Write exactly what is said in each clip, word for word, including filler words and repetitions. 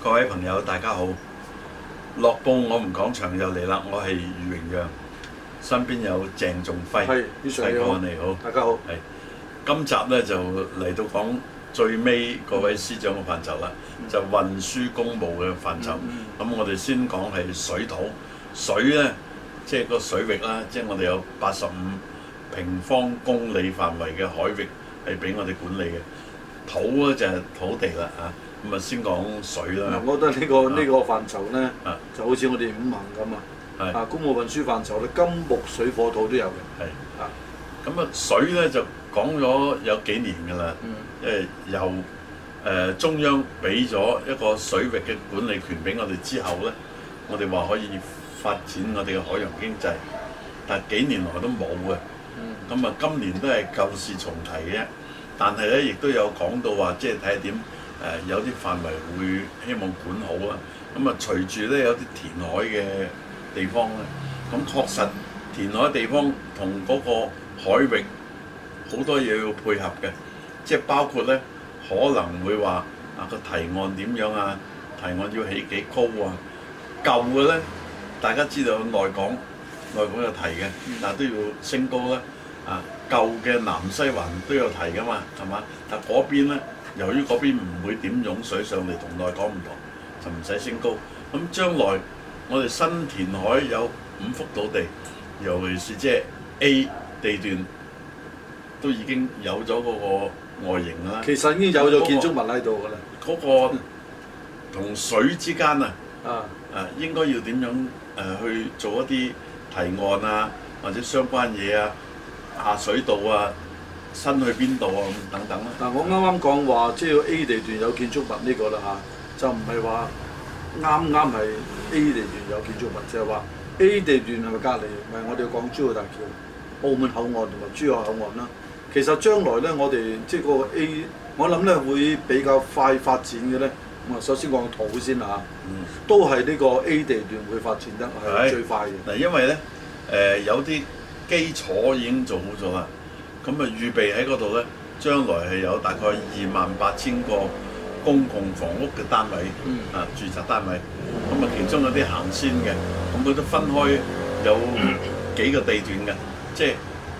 各位朋友，大家好！樂報我們講場又嚟啦，我係余榮陽，身邊有鄭仲輝， 係，余 Sir 你好， 你好， 大家好。 係今集咧就嚟到講最尾嗰位司長嘅範疇啦， 嗯、 就運輸公務嘅範疇。咁、 嗯嗯、我哋先講係水土，水咧即係個水域啦，即係我哋有八十五平方公里範圍嘅海域係俾我哋管理嘅。土咧就係土地啦啊！咁啊，先講水啦。 我覺得呢、這個呢、啊、個範疇咧， 啊、 就好似我哋五行咁啊。 係啊，公務運輸範疇咧，金木水火土都有嘅。 係啊， 咁啊，水咧就講咗有幾年㗎啦。嗯。因為由誒、呃、中央俾咗一個水域嘅管理權俾我哋之後咧，我哋話可以發展我哋嘅海洋經濟，但係幾年來都冇嘅。嗯。咁啊，今年都係舊事重提嘅，但係咧亦都有講到話，即係睇下點。誒、呃、有啲範圍會希望管好啊，咁啊隨住咧有啲填海嘅地方咧，咁確實填海地方同嗰個海域好多嘢要配合嘅，即係包括咧可能會話啊個堤岸點樣啊，堤岸要起幾高啊，舊嘅咧大家知道內港內港有堤嘅，但係都要升高啦，啊舊嘅南西環都有堤噶嘛，係嘛？但嗰邊咧。由於嗰邊唔會點湧水上嚟，同內港唔同，就唔使升高。咁將來我哋新填海有五幅土地，尤其是即係 A 地段都已經有咗嗰個外形啦。 其實已經有咗建築物喺度㗎啦。 嗰、嗰個同水之間啊， 啊啊應該要點樣誒、呃、去做一啲堤岸啊，或者相關嘢啊，下水道啊。新去邊度啊？咁等等啦。 嗱，我啱啱講話，即係 A 地段有建築物呢個啦嚇，就唔係話啱啱係 A 地段有建築物，就係話 A 地段係咪隔離？咪我哋要講珠澳大橋、澳門口岸同埋珠海口岸啦。其實將來咧，我哋即係嗰個 A，我諗咧會比較快發展嘅咧。咁啊，首先講土先啦嚇，嗯、都係呢個 A 地段會發展得係最快嘅。 嗱，因為咧誒、呃、有啲基礎已經做好咗啦。咁啊，預備喺嗰度咧，將來係有大概二萬八千個公共房屋嘅單位，嗯、啊，住宅單位。咁啊，其中有啲行先嘅，咁佢都分開有幾個地段嘅，即係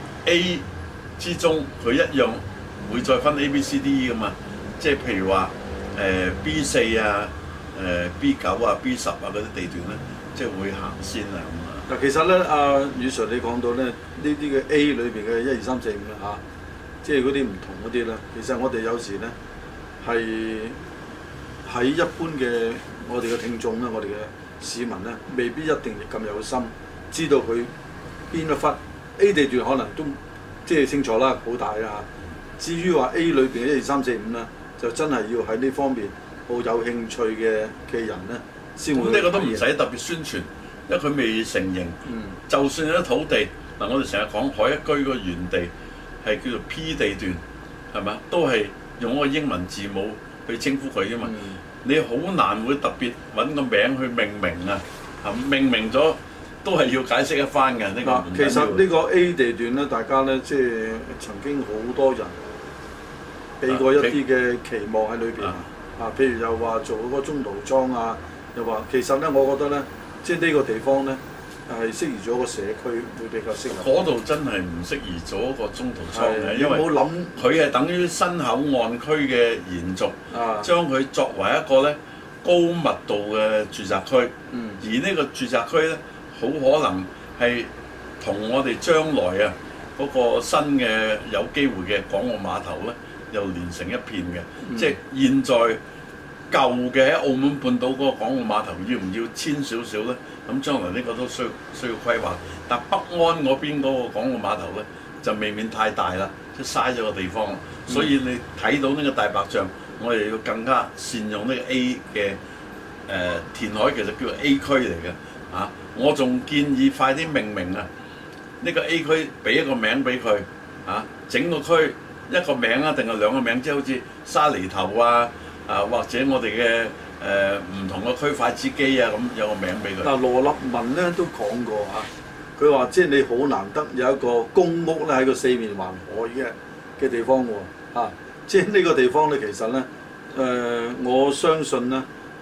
A 之中佢一樣會再分 A、B、C、D 噶嘛。即係譬如話誒、呃、B 四啊、誒、呃、B 九啊、B 十啊嗰啲地段咧，即係會行先啊咁啊。 嗱，其實咧，阿余 Sir 你講到咧，呢啲嘅 A 裏邊嘅一二三四五啦嚇，即係嗰啲唔同嗰啲咧，其實我哋有時咧係喺一般嘅我哋嘅聽眾咧，我哋嘅市民咧，未必一定咁有心知道佢邊一忽 A 地段可能都即係清楚啦，好大啦嚇。至於話 A 裏邊嘅一二三四五咧，就真係要喺呢方面好有興趣嘅嘅人咧，先會。 咁呢個都唔使特別宣傳。因為佢未成形，嗯、就算有啲土地，嗱我哋成日講海一居個原地係叫做 P 地段，係咪？都係用嗰個英文字母去稱呼佢啫嘛。嗯、你好難會特別揾個名去命名啊，係命名咗都係要解釋一番嘅。呢、呢個其實呢個 A 地段咧，大家咧即係曾經好多人俾過一啲嘅期望喺裏邊啊，啊，譬如又話做嗰個中途倉啊，又話其實咧，我覺得咧。即係呢個地方咧，係適宜咗個社區會比較適合。嗰度真係唔適宜做一個中途倉嘅，因為佢係等於新口岸區嘅延續，啊、將佢作為一個咧高密度嘅住宅區。嗯、而呢個住宅區咧，好可能係同我哋將來啊嗰、嗰個新嘅有機會嘅港澳碼頭咧，又連成一片嘅。嗯、即係現在。舊嘅喺澳門半島嗰個港澳碼頭要唔要遷少少咧？咁將來呢個都需要需要規劃。但北岸嗰邊嗰個港澳碼頭咧就未免太大啦，即係嘥咗個地方。嗯、所以你睇到呢個大白象，我哋要更加善用呢個 A 嘅誒、呃、填海，其實叫做 A 區嚟嘅嚇。我仲建議快啲命名啊！呢、呢個 A 區俾一個名俾佢嚇，整個區一個名啊，定係兩個名，即係好似沙梨頭啊。啊，或者我哋嘅誒唔同嘅區塊之基啊，咁有個名俾佢。嗱，羅立文咧都講過嚇，佢話即係你好難得有一個公屋咧喺個四面環海嘅嘅地方喎、啊、即係呢個地方咧其實咧誒、呃，我相信咧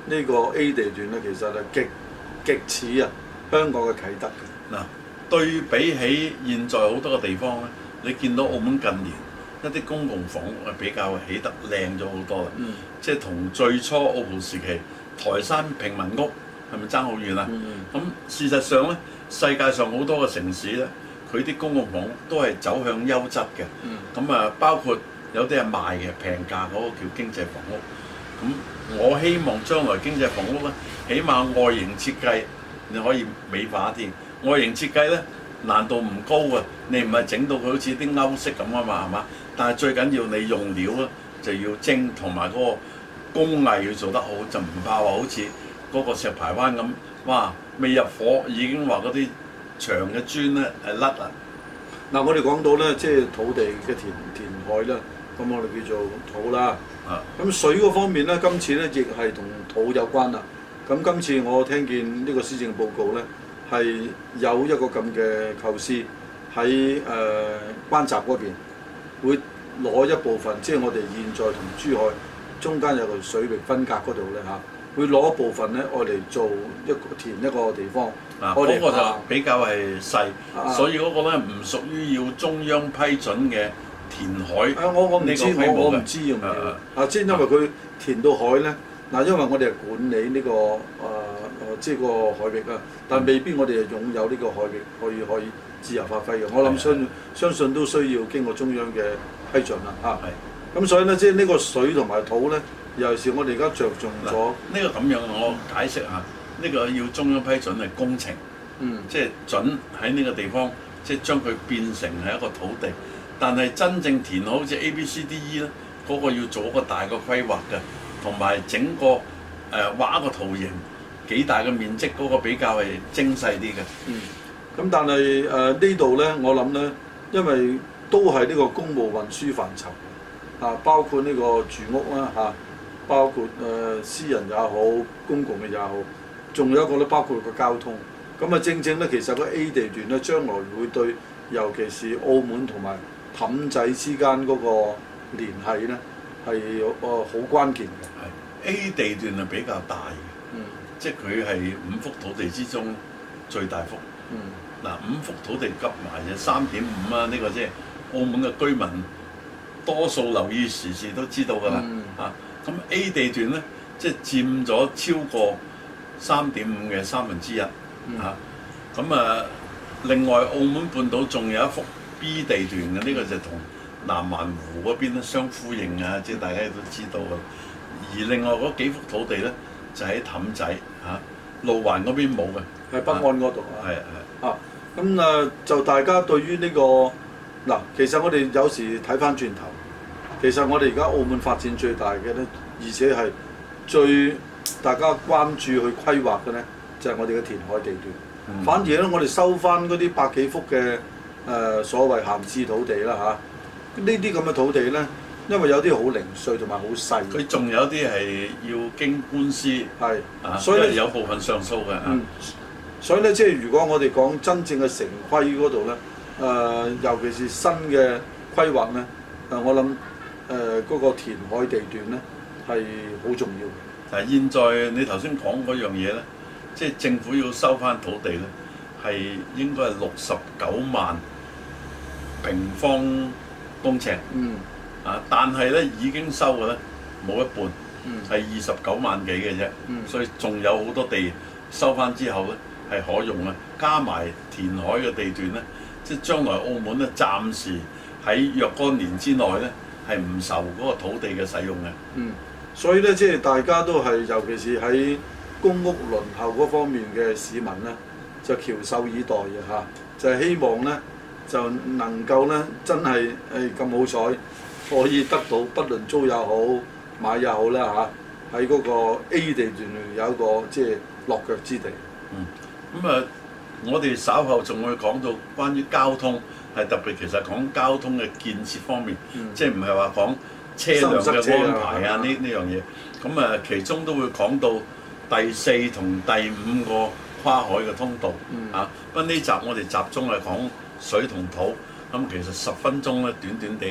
呢個 A 地段咧，其實係極極似啊香港嘅啟德嘅。 嗱，對比起現在好多個地方咧，你見到澳門近年一啲公共房屋係比較起得靚咗好多啦。嗯、即係同最初澳葡時期台山平民屋係咪爭好遠啊？咁、嗯嗯、事實上咧，世界上好多個城市咧，佢啲公共房屋都係走向優質嘅。咁啊、嗯，包括有啲係賣嘅平價嗰個叫經濟房屋。咁我希望將來經濟房屋咧，起碼外形設計你可以美化啲。外形設計咧難度唔高嘅，你唔係整到佢好似啲歐式咁啊嘛，係嘛？但係最緊要你用料咧就要精，同埋嗰個工藝要做得好，就唔怕話好似嗰個石排灣咁，哇！未入伙已經話嗰啲長嘅磚咧係甩啦。 嗱，我哋講到咧，即係土地嘅填填海啦，咁我哋叫做土啦。啊，咁水嗰方面咧，今次咧亦係同土有關啦。咁今次我聽見呢個施政報告咧，係有一個咁嘅構思喺誒關閘嗰邊，會攞一部分，即係我哋現在同珠海中間有個水域分隔嗰度咧嚇，會攞一部分咧，我嚟做一個填一個地方。 啊，嗰個就比較係細，啊、所以嗰個咧唔屬於要中央批准嘅填海。啊， 我我唔知，我我唔知要唔要啊？啊，即係因為佢填到海咧，嗱，因為我哋係管理呢、這個誒誒、呃，即係個海域啊，但未必我哋係擁有呢個海域可以可以自由發揮嘅。我諗相的相信都需要經過中央嘅批准啦。啊，係。咁所以咧，即係呢個水同埋土咧，尤其是我哋而家着重咗呢、這個咁樣，我解釋下。呢個要中央批准係工程，嗯、即係準喺呢個地方，即係將佢變成係一個土地。但係真正填好好似 A、B、C、D、E 咧，嗰個要做一個大個規劃嘅，同埋整個誒、呃、畫一個圖形，幾大嘅面積，嗰個比較係精細啲嘅。 嗯，咁但係誒、呃、呢度咧，我諗咧，因為都係呢個公務運輸範疇，啊，包括呢個住屋啦嚇、啊，包括誒、呃、私人也好，公共嘅也好。仲有一個咧，包括個交通，咁啊正正咧，其實個 A 地段咧，將來會對，尤其是澳門同埋氹仔之間嗰個聯繫咧，係個好關鍵嘅。 係 A 地段係比較大嘅，嗯，即係佢係五幅土地之中最大幅。嗯，嗱，五幅土地夾埋就三點五啊，呢個即係澳門嘅居民多數留意時事都知道㗎啦。嗯、啊，咁 A 地段咧，即係佔咗超過三點五嘅三分之一嚇，咁、嗯、啊，另外澳門半島仲有一幅 B 地段嘅，呢、這個就同南灣湖嗰邊咧相呼應啊，即係大家都知道嘅。而另外嗰幾幅土地咧，就喺氹仔嚇，路環嗰邊冇嘅， 喺北岸嗰度啊。 係係啊，咁啊就大家對於呢、這個嗱，其實我哋有時睇翻轉頭，其實我哋而家澳門發展最大嘅咧，而且係最大家關注去規劃嘅咧，就係、是、我哋嘅填海地段。嗯、反而咧，我哋收翻嗰啲百幾幅嘅誒、呃、所謂閒置土地啦嚇，呢啲咁嘅土地咧，因為有啲好零碎同埋好細。 佢仲有啲係要經官司，係啊，所以有部分上訴嘅。嗯， 所以咧，即係如果我哋講真正嘅城規嗰度咧，誒、呃，尤其是新嘅規劃咧，誒、呃，我諗誒嗰個填海地段咧係好重要。 但係現在你頭先講嗰樣嘢咧，即係政府要收翻土地咧，係應該係六十九萬平方公尺。嗯。啊，但係咧已經收嘅咧冇一半，係二十九萬幾嘅啫。嗯。所以仲有好多地收翻之後咧係可用啊，加埋填海嘅地段咧，即係將來澳門咧暫時喺若干年之內咧係唔受嗰個土地嘅使用嘅。 嗯。所以咧，即係大家都係，尤其是喺公屋輪候嗰方面嘅市民咧，就翹首以待嘅嚇，就係、是、希望咧就能夠咧真係誒咁好彩，可以得到不論租也好買也好啦嚇，喺嗰個 A 地段有一個即係落腳之地。 嗯，咁啊，我哋稍後仲會講到關於交通，係特別其實講交通嘅建設方面，嗯、即係唔係話講車輛嘅安排啊，呢呢樣嘢，咁啊其中都會講到第四同第五個跨海嘅通道，嗯、啊，不過呢集我哋集中係講水同土，咁其實十分鐘咧短短地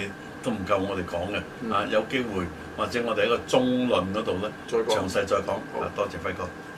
都唔夠我哋講嘅。 嗯啊，有機會或者我哋喺個中論嗰度咧， 再講詳細再講。 好啊，多謝輝哥。